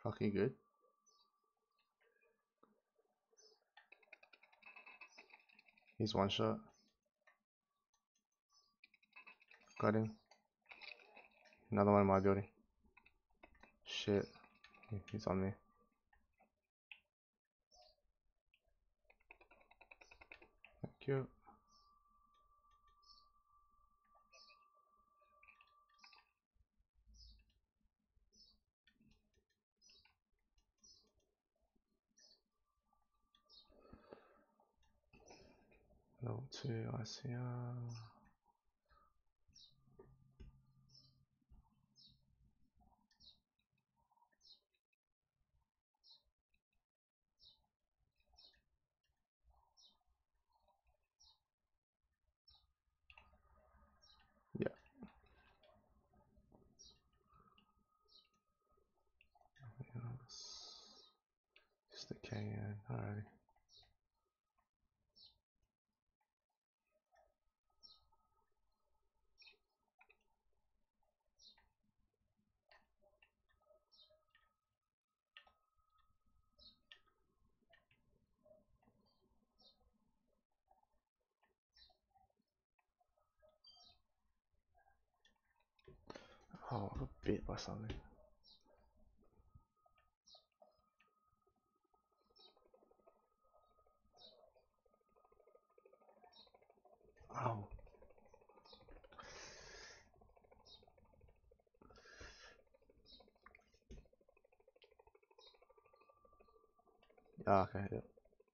Fucking good. He's one shot. Got him. Another one in my building. Shit. He's on me. Thank you. Level 2 ICR. Yeah. Just a KN. Alrighty. Oh, I got bit by something. Oh. Ah, okay, yeah.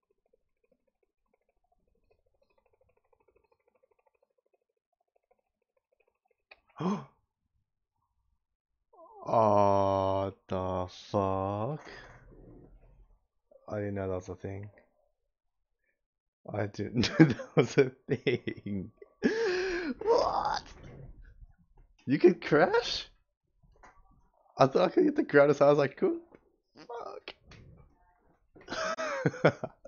Oh, the fuck? I didn't know that was a thing. I didn't know that was a thing. What? You could crash? I thought I could get the ground, so I was like, cool. Fuck.